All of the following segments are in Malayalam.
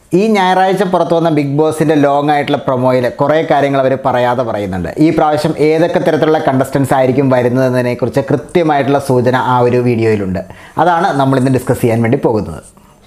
ഈ ഞായറാഴ്ച പുറത്തു വന്ന ബിഗ് ബോസിൻ്റെ ലോങ് ആയിട്ടുള്ള പ്രൊമോയിൽ കുറേ കാര്യങ്ങൾ അവർ പറയാതെ പറയുന്നുണ്ട്. ഈ പ്രാവശ്യം ഏതൊക്കെ തരത്തിലുള്ള കണ്ടസ്റ്റൻസ് ആയിരിക്കും വരുന്നതെന്നതിനെക്കുറിച്ച് കൃത്യമായിട്ടുള്ള സൂചന ആ ഒരു വീഡിയോയിലുണ്ട്. അതാണ് നമ്മളിന്ന് ഡിസ്കസ് ചെയ്യാൻ വേണ്ടി പോകുന്നത്.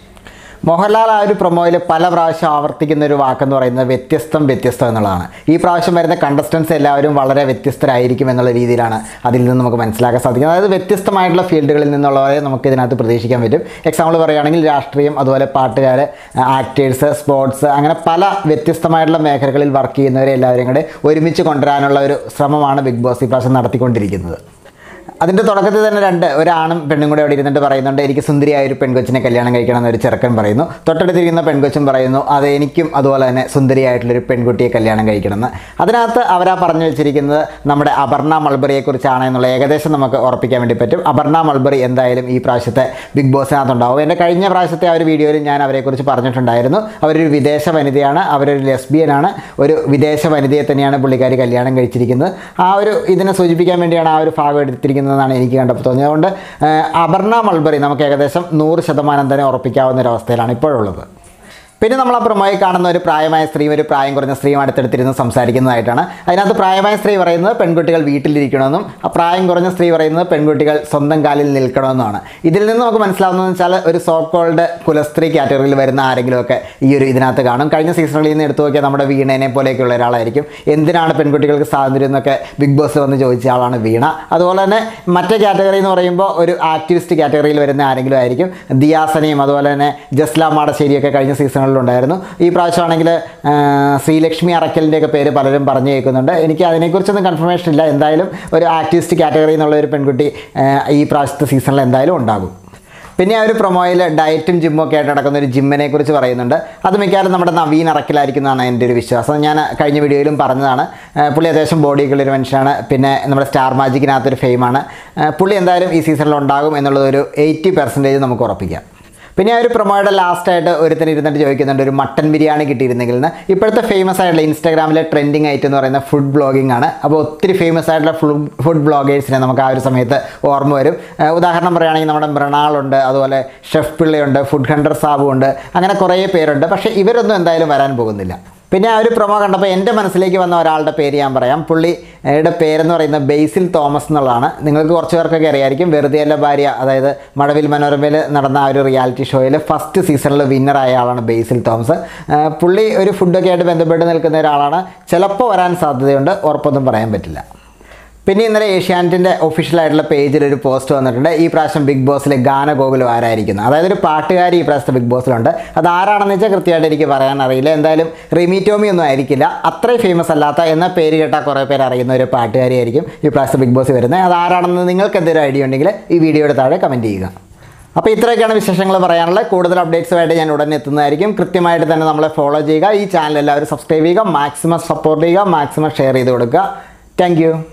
മോഹൻലാൽ ആ ഒരു പ്രൊമോയിൽ പല പ്രാവശ്യം ആവർത്തിക്കുന്ന ഒരു വാക്കെന്ന് പറയുന്നത് വ്യത്യസ്തം എന്നുള്ളതാണ്. ഈ പ്രാവശ്യം വരുന്ന കണ്ടസ്റ്റൻസ് എല്ലാവരും വളരെ വ്യത്യസ്തരായിരിക്കും എന്നുള്ള രീതിയിലാണ് അതിൽ നിന്ന് നമുക്ക് മനസ്സിലാക്കാൻ സാധിക്കുന്നത്. അതായത് വ്യത്യസ്തമായിട്ടുള്ള ഫീൽഡുകളിൽ നിന്നുള്ളവരെ നമുക്ക് ഇതിനകത്ത് പ്രതീക്ഷിക്കാൻ പറ്റും. എക്സാമ്പിൾ പറയുകയാണെങ്കിൽ രാഷ്ട്രീയം, അതുപോലെ പാട്ടുകാർ, ആക്ടേഴ്സ്, സ്പോർട്സ്, അങ്ങനെ പല വ്യത്യസ്തമായിട്ടുള്ള മേഖലകളിൽ വർക്ക് ചെയ്യുന്നവരെ എല്ലാവരും കൂടെ ഒരുമിച്ച് കൊണ്ടുവരാനുള്ള ഒരു ശ്രമമാണ് ബിഗ് ബോസ് ഈ പ്രാവശ്യം നടത്തിക്കൊണ്ടിരിക്കുന്നത്. അതിൻ്റെ തുടക്കത്തിൽ തന്നെ ഒരാണും പെണ്ണും കൂടെ അവിടെ ഇരുന്നിട്ട് പറയുന്നുണ്ട്, എനിക്ക് സുന്ദരിയായ ഒരു പെൺകൊച്ചിനെ കല്യാണം കഴിക്കണം എന്നൊരു ചെറുക്കൻ പറയുന്നു. തൊട്ടടുത്തിരിക്കുന്ന പെൺകൊച്ചും പറയുന്നു, അത് എനിക്കും അതുപോലെ തന്നെ സുന്ദരിയായിട്ടുള്ളൊരു പെൺകുട്ടിയെ കല്യാണം കഴിക്കണമെന്ന്. അതിനകത്ത് അവരാ പറഞ്ഞു വെച്ചിരിക്കുന്നത് നമ്മുടെ അപർണ മൾബറിയെക്കുറിച്ചാണ് എന്നുള്ള ഏകദേശം നമുക്ക് ഉറപ്പിക്കാൻ വേണ്ടി പറ്റും. അപർണ മൾബറി എന്തായാലും ഈ പ്രാവശ്യത്തെ ബിഗ് ബോസിനകത്തുണ്ടാവും. എൻ്റെ കഴിഞ്ഞ പ്രാവശ്യത്തെ ആ ഒരു വീഡിയോയിൽ ഞാൻ അവരെക്കുറിച്ച് പറഞ്ഞിട്ടുണ്ടായിരുന്നു. അവരൊരു വിദേശ വനിതയാണ്, അവരൊരു ലെസ്ബിയനാണ്, ഒരു വിദേശ വനിതയെ തന്നെയാണ് പുള്ളിക്കാരി കല്യാണം കഴിച്ചിരിക്കുന്നത്. ആ ഒരു ഇതിനെ സൂചിപ്പിക്കാൻ വേണ്ടിയാണ് ആ ഒരു ഭാഗം എടുത്തിരിക്കുന്നത് എന്നാണ് എനിക്ക് കണ്ടപ്പോൾ തോന്നിയത്. അതുകൊണ്ട് അപർണ മൾബറി നമുക്ക് ഏകദേശം 100% തന്നെ ഉറപ്പിക്കാവുന്ന ഒരവസ്ഥയിലാണ് ഇപ്പോഴുള്ളത്. പിന്നെ നമ്മൾ ആ പ്രൊമോയിൽ കാണുന്ന ഒരു പ്രായമായ സ്ത്രീയും ഒരു പ്രായം കുറഞ്ഞ സ്ത്രീയും അടുത്തടുത്തിരുന്ന് സംസാരിക്കുന്നതായിട്ടാണ്. അതിനകത്ത് പ്രായമായ സ്ത്രീ പറയുന്നത് പെൺകുട്ടികൾ വീട്ടിലിരിക്കണമെന്നും ആ പ്രായം കുറഞ്ഞ സ്ത്രീ പറയുന്നത് പെൺകുട്ടികൾ സ്വന്തം കാലിൽ നിൽക്കണമെന്നുമാണ്. ഇതിൽ നിന്ന് നമുക്ക് മനസ്സിലാവുന്നതെന്ന് വെച്ചാൽ ഒരു സോ കോൾഡ് കുലസ്ത്രീ കാറ്റഗറിയിൽ വരുന്ന ആരെങ്കിലുമൊക്കെ ഈ ഒരു ഇതിനകത്ത് കാണും. കഴിഞ്ഞ സീസണിൽ നിന്ന് എടുത്തു നോക്കിയാൽ നമ്മുടെ വീണേനെ പോലെയൊക്കെയുള്ള ഒരാളായിരിക്കും. എന്തിനാണ് പെൺകുട്ടികൾക്ക് സ്വാതന്ത്ര്യം എന്നൊക്കെ ബിഗ് ബോസ് വന്ന് ചോദിച്ച ആളാണ് വീണ. അതുപോലെ തന്നെ മറ്റേ കാറ്റഗറി എന്ന് പറയുമ്പോൾ ഒരു ആക്ടിവിസ്റ്റ് കാറ്റഗറിയിൽ വരുന്ന ആരെങ്കിലും ആയിരിക്കും. ദിയാസനയും അതുപോലെ തന്നെ ജസ്ല മാടശ്ശേരിയൊക്കെ കഴിഞ്ഞ സീസണിൽ ഉണ്ടായിരുന്നു. ഈ പ്രാവശ്യമാണെങ്കിൽ ശ്രീലക്ഷ്മി അറക്കലിൻ്റെയൊക്കെ പേര് പലരും പറഞ്ഞു കേൾക്കുന്നുണ്ട്. എനിക്ക് അതിനെക്കുറിച്ചൊന്നും കൺഫർമേഷൻ ഇല്ല. എന്തായാലും ഒരു ആക്ടിവിസ്റ്റ് കാറ്റഗറി എന്നുള്ള ഒരു പെൺകുട്ടി ഈ പ്രാവശ്യത്തെ സീസണിൽ എന്തായാലും ഉണ്ടാകും. പിന്നെ ആ ഒരു പ്രൊമോയിൽ ഡയറ്റും ജിമ്മും ഒക്കെ ആയിട്ട് നടക്കുന്ന ഒരു ജിമ്മിനെ കുറിച്ച് പറയുന്നുണ്ട്. അത് മിക്കവാറും നമ്മുടെ നവീൻ അറക്കലായിരിക്കുന്നതാണ് എൻ്റെ ഒരു വിശ്വാസം. ഞാൻ കഴിഞ്ഞ വീഡിയോയിലും പറഞ്ഞതാണ്. പുള്ളി അത്യാവശ്യം ബോഡിയൊക്കെയുള്ളൊരു മനുഷ്യനാണ്. പിന്നെ നമ്മുടെ സ്റ്റാർ മാജിക്കിനകത്തൊരു ഫെയിമാണ്. പുള്ളി എന്തായാലും ഈ സീസണിൽ ഉണ്ടാകും എന്നുള്ളതൊരു 80% നമുക്ക് ഉറപ്പിക്കാം. പിന്നെ ആ ഒരു പ്രൊമോയുടെ ലാസ്റ്റായിട്ട് ഒരുത്തൻ ഇരുന്നിട്ട് ചോദിക്കുന്നുണ്ട്, ഒരു മട്ടൻ ബിരിയാണി കിട്ടിയിരുന്നെങ്കിൽ എന്ന്. ഇപ്പോഴത്തെ ഫേമസ് ആയിട്ടുള്ള ഇൻസ്റ്റാഗ്രാമിലെ ട്രെൻഡിങ് ആയിട്ട് എന്ന് പറയുന്ന ഫുഡ് ബ്ലോഗിംഗ് ആണ്. അപ്പോൾ ഒത്തിരി ഫേമസ് ആയിട്ടുള്ള ഫുഡ് ബ്ലോഗേഴ്സിനെ നമുക്ക് ആ ഒരു സമയത്ത് ഓർമ്മ വരും. ഉദാഹരണം പറയുകയാണെങ്കിൽ നമ്മുടെ മൃണാളുണ്ട്, അതുപോലെ ഷെഫ് പിള്ളയുണ്ട്, ഫുഡ് ഹണ്ടർ സാബു ഉണ്ട്, അങ്ങനെ കുറേ പേരുണ്ട്. പക്ഷേ ഇവരൊന്നും എന്തായാലും വരാൻ പോകുന്നില്ല. പിന്നെ ആ ഒരു പ്രൊമോ കണ്ടപ്പോൾ എൻ്റെ മനസ്സിലേക്ക് വന്ന ഒരാളുടെ പേര് ഞാൻ പറയാം. പുള്ളിയുടെ പേരെന്ന് പറയുന്നത് ബേസിൽ തോമസ് എന്നുള്ളതാണ്. നിങ്ങൾക്ക് കുറച്ച് പേർക്കൊക്കെ അറിയായിരിക്കും. വെറുതെയല്ല ഭാര്യ, അതായത് മഴവിൽ മനോരമയിൽ നടന്ന ആ ഒരു റിയാലിറ്റി ഷോയിൽ ഫസ്റ്റ് സീസണിൽ വിന്നറായ ആളാണ് ബേസിൽ തോമസ്. പുള്ളി ഒരു ഫുഡൊക്കെ ആയിട്ട് ബന്ധപ്പെട്ട് നിൽക്കുന്ന ഒരാളാണ്. ചിലപ്പോൾ വരാൻ സാധ്യതയുണ്ട്, ഉറപ്പൊന്നും പറയാൻ പറ്റില്ല. പിന്നെ ഇന്നലെ ഏഷ്യാനെറ്റിൻ്റെ ഒഫീഷ്യലായിട്ടുള്ള പേജിൽ ഒരു പോസ്റ്റ് വന്നിട്ടുണ്ട്. ഈ പ്രാവശ്യം ബിഗ് ബോസിലെ ഗാനഗോകുലം ആരായിരിക്കുന്നത്, അതായത് ഒരു പാട്ടുകാരി ഈ പ്രാവശ്യത്തെ ബിഗ് ബോസിലുണ്ട്. അത് ആരാണെന്ന് വെച്ചാൽ കൃത്യമായിട്ട് എനിക്ക് പറയാൻ അറിയില്ല. എന്തായാലും റിമി ടോമി ഒന്നും ആയിരിക്കില്ല. അത്രയും ഫേമസ് അല്ലാത്ത എന്ന പേര് കേട്ടാൽ കുറേ പേര് അറിയുന്ന ഒരു പാട്ടുകാരി ആയിരിക്കും ഈ പ്രാവശ്യത്തെ ബിഗ് ബോസ് വരുന്നത്. അത് ആരാണെന്ന് നിങ്ങൾക്ക് എന്തെങ്കിലും ഐഡിയ ഉണ്ടെങ്കിൽ ഈ വീഡിയോയുടെ താഴെ കമൻറ്റ് ചെയ്യുക. അപ്പോൾ ഇത്രയൊക്കെയാണ് വിശേഷങ്ങൾ പറയാനുള്ളത്. കൂടുതൽ അപ്ഡേറ്റ്സുമായിട്ട് ഞാൻ ഉടനെ എത്തുന്നതായിരിക്കും. കൃത്യമായിട്ട് തന്നെ നമ്മളെ ഫോളോ ചെയ്യുക. ഈ ചാനൽ എല്ലാവരും സബ്സ്ക്രൈബ് ചെയ്യുക, മാക്സിമം സപ്പോർട്ട് ചെയ്യുക, മാക്സിമം ഷെയർ ചെയ്ത് കൊടുക്കുക. താങ്ക്